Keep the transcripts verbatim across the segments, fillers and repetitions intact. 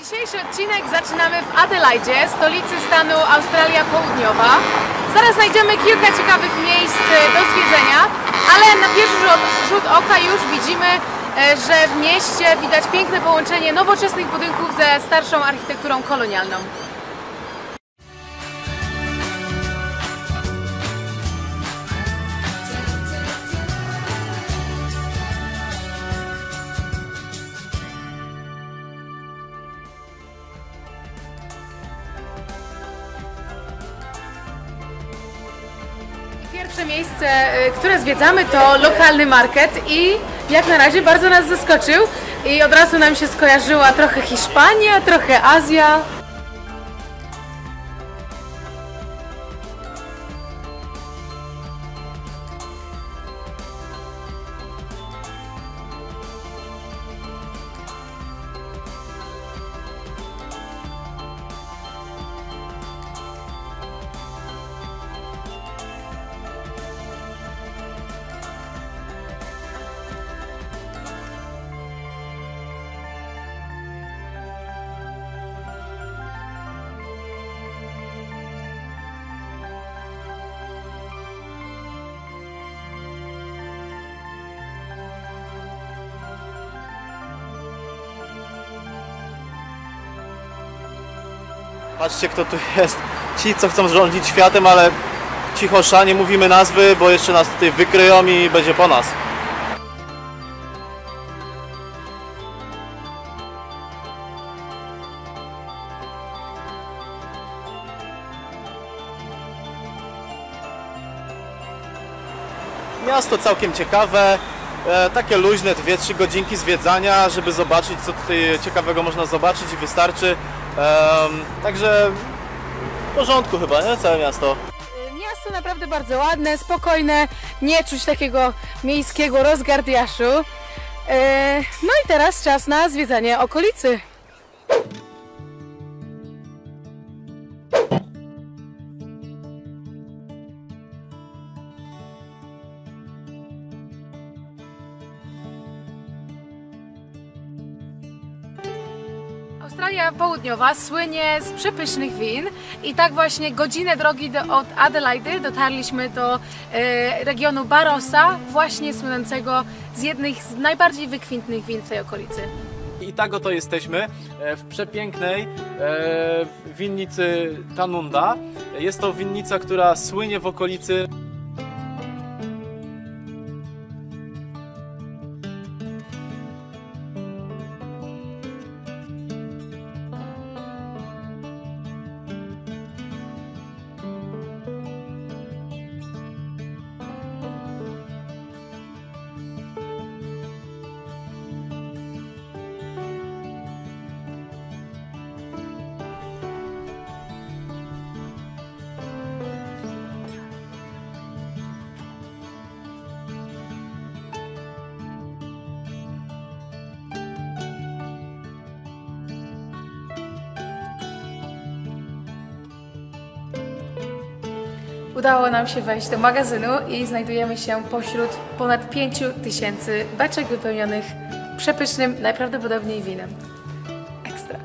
Dzisiejszy odcinek zaczynamy w Adelaide, stolicy stanu Australia Południowa. Zaraz znajdziemy kilka ciekawych miejsc do zwiedzenia, ale na pierwszy rzut, rzut oka już widzimy, że w mieście widać piękne połączenie nowoczesnych budynków ze starszą architekturą kolonialną. Pierwsze miejsce, które zwiedzamy, to lokalny market i jak na razie bardzo nas zaskoczył i od razu nam się skojarzyła trochę Hiszpania, trochę Azja. Patrzcie, kto tu jest. Ci, co chcą rządzić światem, ale cichosza, nie mówimy nazwy, bo jeszcze nas tutaj wykryją i będzie po nas. Miasto całkiem ciekawe, e, takie luźne, dwie trzy godzinki zwiedzania, żeby zobaczyć, co tutaj ciekawego można zobaczyć i wystarczy. Um, także w porządku chyba, nie? Całe miasto. Miasto naprawdę bardzo ładne, spokojne, nie czuć takiego miejskiego rozgardiaszu. E, no i teraz czas na zwiedzanie okolicy. Australia Południowa słynie z przepysznych win i tak właśnie godzinę drogi do, od Adelaide dotarliśmy do e, regionu Barossa, właśnie słynącego z jednych z najbardziej wykwintnych win w tej okolicy. I tak oto jesteśmy w przepięknej e, winnicy Tanunda. Jest to winnica, która słynie w okolicy. Udało nam się wejść do magazynu i znajdujemy się pośród ponad pięciu tysięcy beczek wypełnionych przepysznym, najprawdopodobniej winem. Ekstra.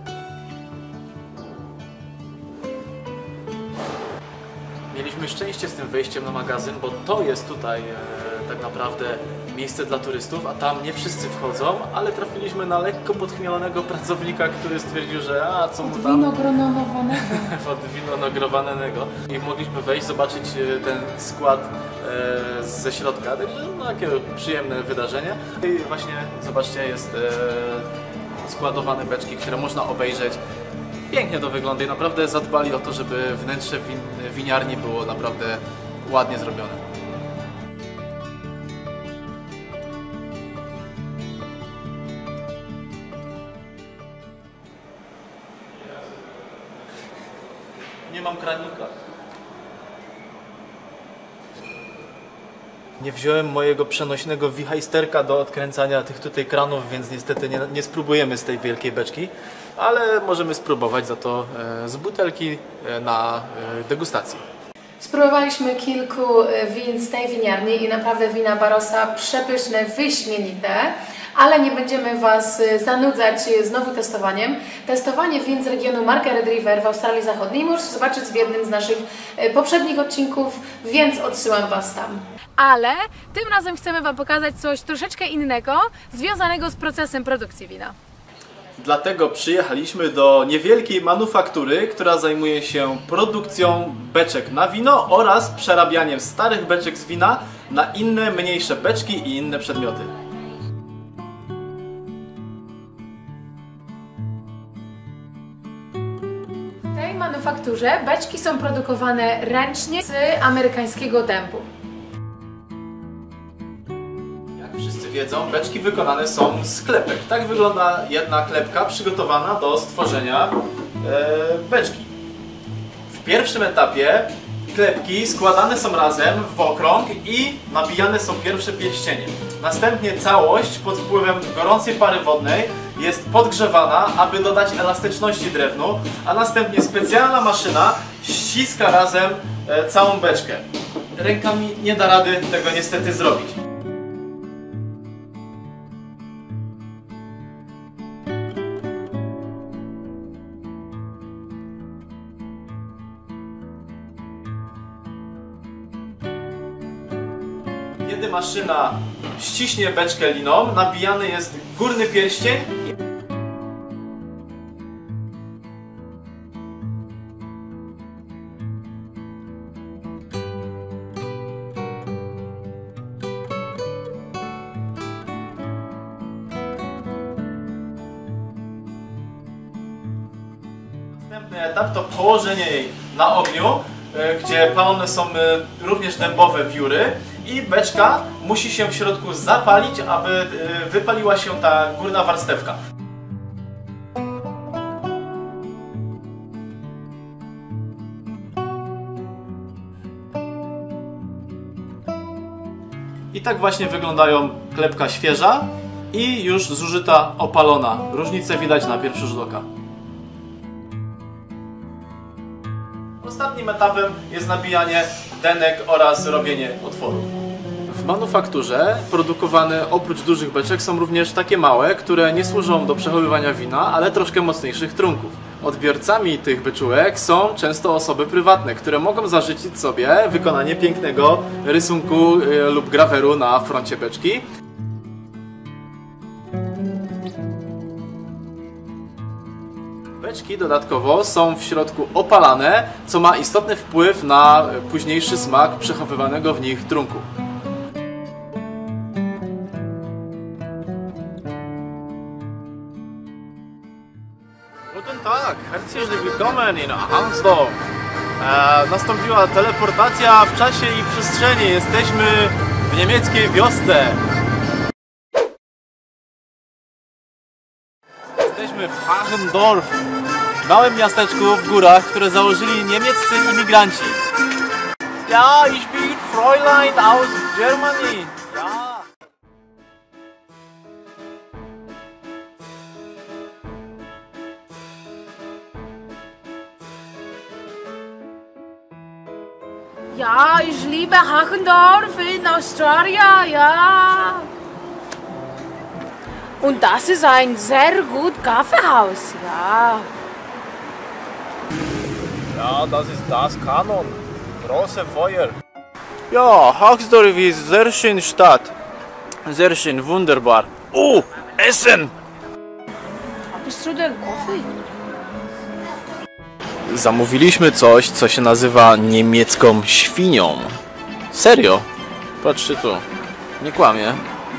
Mieliśmy szczęście z tym wejściem na magazyn, bo to jest tutaj e, tak naprawdę miejsce dla turystów, a tam nie wszyscy wchodzą, ale trafiliśmy na lekko podchmielonego pracownika, który stwierdził, że a co mu tam... Winogronowanego. Od winogronowanego. I mogliśmy wejść, zobaczyć ten skład e, ze środka, także no, takie przyjemne wydarzenie. I właśnie zobaczcie, jest e, składowane beczki, które można obejrzeć. Pięknie to wygląda i naprawdę zadbali o to, żeby wnętrze win, winiarni było naprawdę ładnie zrobione. Nie mam kranika. Nie wziąłem mojego przenośnego wichajsterka do odkręcania tych tutaj kranów, więc niestety nie, nie spróbujemy z tej wielkiej beczki, ale możemy spróbować za to z butelki na degustacji. Spróbowaliśmy kilku win z tej winiarni i naprawdę wina Barossa przepyszne, wyśmienite. ale nie będziemy Was zanudzać znowu testowaniem. Testowanie win z regionu Margaret River w Australii Zachodniej możecie zobaczyć w jednym z naszych poprzednich odcinków, więc odsyłam Was tam. Ale tym razem chcemy Wam pokazać coś troszeczkę innego, związanego z procesem produkcji wina. Dlatego przyjechaliśmy do niewielkiej manufaktury, która zajmuje się produkcją beczek na wino oraz przerabianiem starych beczek z wina na inne, mniejsze beczki i inne przedmioty. W tej manufakturze beczki są produkowane ręcznie z amerykańskiego dębu. Wszyscy wiedzą, beczki wykonane są z klepek. Tak wygląda jedna klepka przygotowana do stworzenia e, beczki. W pierwszym etapie klepki składane są razem w okrąg i nabijane są pierwsze pierścienie. Następnie całość pod wpływem gorącej pary wodnej jest podgrzewana, aby dodać elastyczności drewnu, a następnie specjalna maszyna ściska razem e, całą beczkę. Rękami nie da rady tego niestety zrobić. Kiedy maszyna ściśnie beczkę liną, nabijany jest górny pierścień. Następny etap to położenie jej na ogniu, gdzie palone są również dębowe wióry i beczka musi się w środku zapalić, aby wypaliła się ta górna warstewka. I tak właśnie wyglądają klepka świeża i już zużyta opalona. Różnicę widać na pierwszy rzut oka. Ostatnim etapem jest nabijanie denek oraz robienie otworów. W manufakturze produkowane oprócz dużych beczek są również takie małe, które nie służą do przechowywania wina, ale troszkę mocniejszych trunków. Odbiorcami tych beczułek są często osoby prywatne, które mogą zażyczyć sobie wykonanie pięknego rysunku lub graweru na froncie beczki. Beczki dodatkowo są w środku opalane, co ma istotny wpływ na późniejszy smak przechowywanego w nich trunku. Guten Tag, herzlich willkommen in Hangzdorf. E, nastąpiła teleportacja w czasie i przestrzeni. Jesteśmy w niemieckiej wiosce. Jesteśmy w Hachendorf, małym miasteczku w górach, które założyli niemieccy imigranci. Ja, ich bin Fräulein aus Germany. Ja. Ja, ich liebe Hachendorf in Australia, ja. Und das ist ein sehr gut Kaffeehaus, ja. Ja, das ist das Kanon. Große Feuer. Ja, Hachendorf ist sehr schöne Stadt. Sehr schön, wunderbar. Oh, Essen! Bist du denn Kaffee? Zamówiliśmy coś, co się nazywa niemiecką świnią. Serio? Patrzcie tu. Nie kłamie.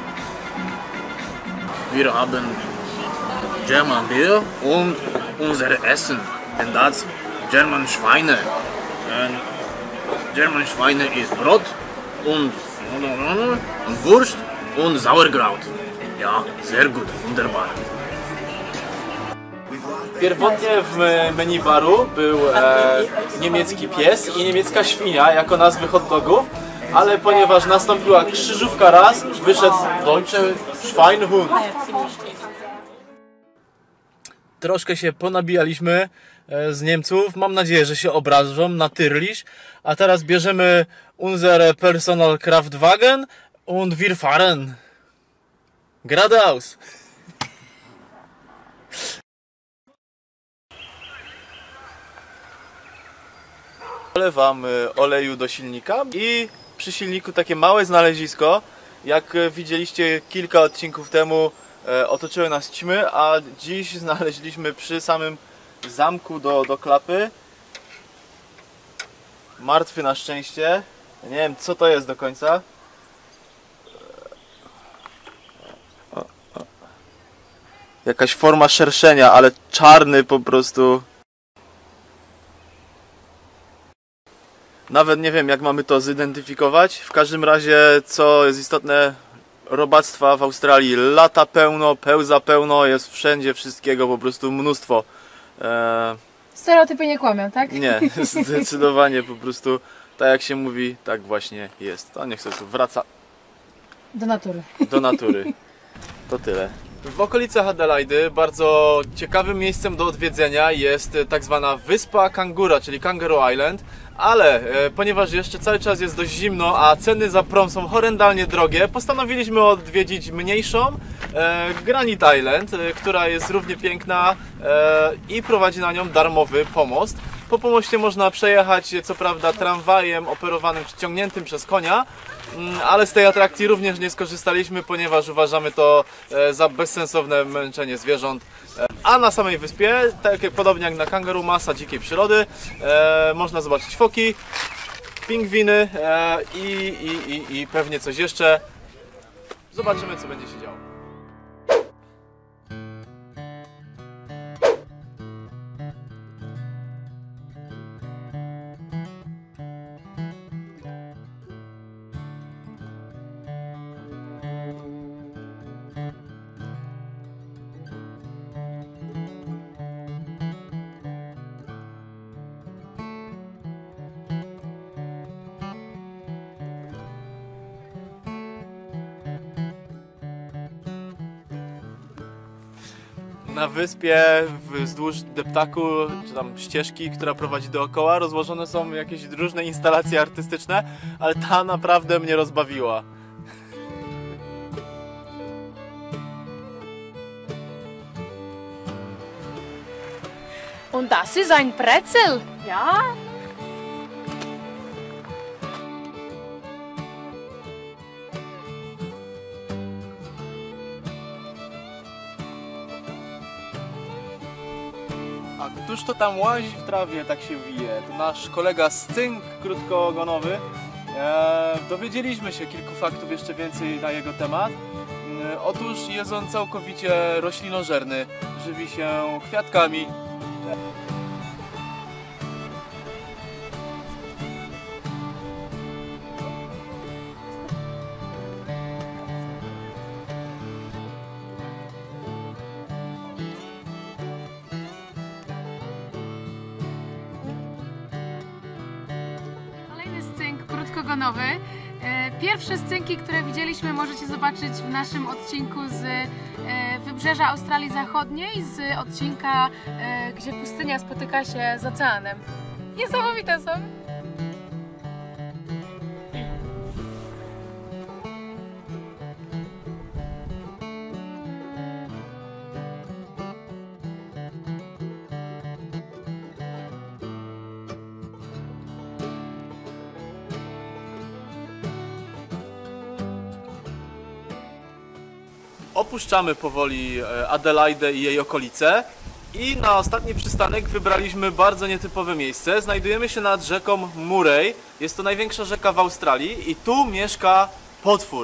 Wir haben German Bier und unser Essen. And that's German Schweine. And German Schweine ist Brot und, und Wurst und Sauerkraut. Ja, sehr gut, wunderbar. Pierwotnie w menu baru był e, niemiecki pies i niemiecka świnia jako nazwy hot dogów, ale ponieważ nastąpiła krzyżówka raz, wyszedł Deutsche Schweinehund. Troszkę się ponabijaliśmy z Niemców, mam nadzieję, że się obrażą, natyrliś, a teraz bierzemy unser Personal Kraftwagen und wir fahren. Gradaus! Dolewam oleju do silnika i przy silniku takie małe znalezisko. Jak widzieliście kilka odcinków temu, otoczyły nas ćmy, a dziś znaleźliśmy przy samym zamku do, do klapy. Martwy na szczęście. Nie wiem, co to jest do końca. Jakaś forma szerszenia, ale czarny po prostu. Nawet nie wiem, jak mamy to zidentyfikować. W każdym razie, co jest istotne, robactwa w Australii lata pełno, pełza pełno, jest wszędzie wszystkiego po prostu mnóstwo. Eee... Stereotypy nie kłamią, tak? Nie, zdecydowanie po prostu, tak jak się mówi, tak właśnie jest. To niech sobie tu wraca do natury. Do natury. To tyle. W okolicach Adelaidy bardzo ciekawym miejscem do odwiedzenia jest tak zwana wyspa Kangura, czyli Kangaroo Island, ale e, ponieważ jeszcze cały czas jest dość zimno, a ceny za prom są horrendalnie drogie, postanowiliśmy odwiedzić mniejszą e, Granite Island, e, która jest równie piękna e, i prowadzi na nią darmowy pomost. Po pomoście można przejechać co prawda tramwajem operowanym czy ciągniętym przez konia, ale z tej atrakcji również nie skorzystaliśmy, ponieważ uważamy to za bezsensowne męczenie zwierząt. A na samej wyspie, tak jak podobnie jak na Kangaroo, masa dzikiej przyrody. E, można zobaczyć foki, pingwiny e, i, i, i, i pewnie coś jeszcze. Zobaczymy, co będzie się działo. Na wyspie wzdłuż deptaku, czy tam ścieżki, która prowadzi dookoła, rozłożone są jakieś różne instalacje artystyczne, ale ta naprawdę mnie rozbawiła. Und das ist ein Brezel, ja? A któż to tam łazi w trawie, tak się wije? To nasz kolega Scynk krótkoogonowy. Eee, dowiedzieliśmy się kilku faktów jeszcze więcej na jego temat. Eee, otóż jest on całkowicie roślinożerny. Żywi się kwiatkami. Scynk krótkogonowy. Pierwsze scynki, które widzieliśmy, możecie zobaczyć w naszym odcinku z wybrzeża Australii Zachodniej, z odcinka, gdzie pustynia spotyka się z oceanem. Niesamowite są! Opuszczamy powoli Adelaidę i jej okolice i na ostatni przystanek wybraliśmy bardzo nietypowe miejsce. Znajdujemy się nad rzeką Murray. Jest to największa rzeka w Australii i tu mieszka potwór.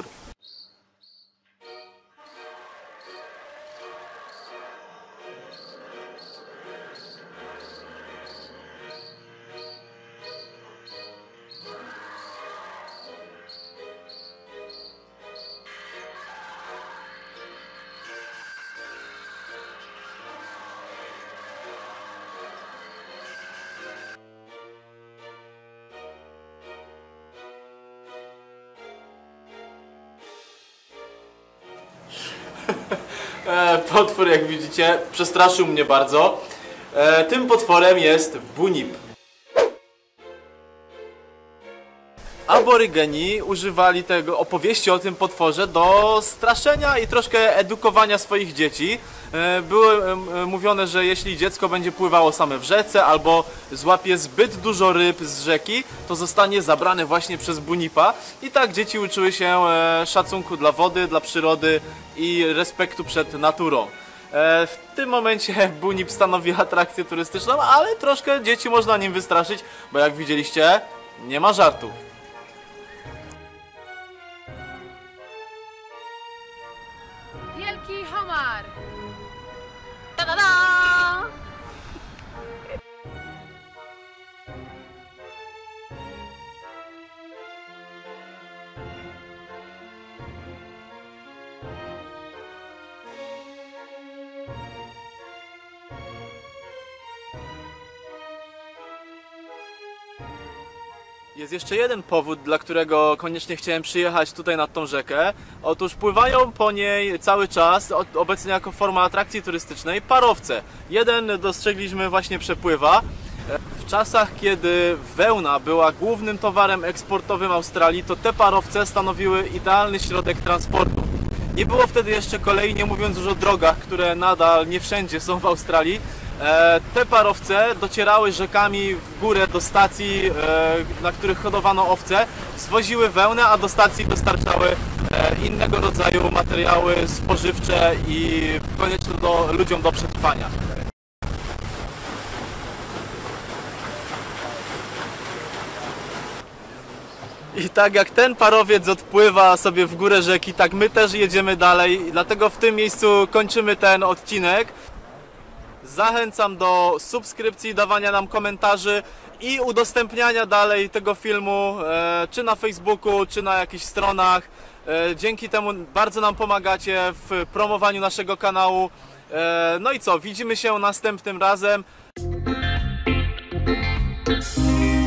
Potwór, jak widzicie, przestraszył mnie bardzo. Tym potworem jest Bunyip. Aborygeni używali tego opowieści o tym potworze do straszenia i troszkę edukowania swoich dzieci. Były mówione, że jeśli dziecko będzie pływało same w rzece albo złapie zbyt dużo ryb z rzeki, to zostanie zabrane właśnie przez Bunipa. I tak dzieci uczyły się szacunku dla wody, dla przyrody i respektu przed naturą. W tym momencie Bunip stanowi atrakcję turystyczną, ale troszkę dzieci można nim wystraszyć, bo jak widzieliście, nie ma żartów. Wielki homar! Ta-da-da! Jest jeszcze jeden powód, dla którego koniecznie chciałem przyjechać tutaj nad tą rzekę. Otóż pływają po niej cały czas, obecnie jako forma atrakcji turystycznej, parowce. Jeden dostrzegliśmy właśnie przepływa. W czasach, kiedy wełna była głównym towarem eksportowym Australii, to te parowce stanowiły idealny środek transportu. Nie było wtedy jeszcze kolei, nie mówiąc już o drogach, które nadal nie wszędzie są w Australii. Te parowce docierały rzekami w górę do stacji, na których hodowano owce, zwoziły wełnę, a do stacji dostarczały innego rodzaju materiały spożywcze i konieczne do, ludziom do przetrwania. I tak jak ten parowiec odpływa sobie w górę rzeki, tak my też jedziemy dalej. Dlatego w tym miejscu kończymy ten odcinek. Zachęcam do subskrypcji, dawania nam komentarzy i udostępniania dalej tego filmu, e, czy na Facebooku, czy na jakichś stronach. E, dzięki temu bardzo nam pomagacie w promowaniu naszego kanału. E, no i co, widzimy się następnym razem.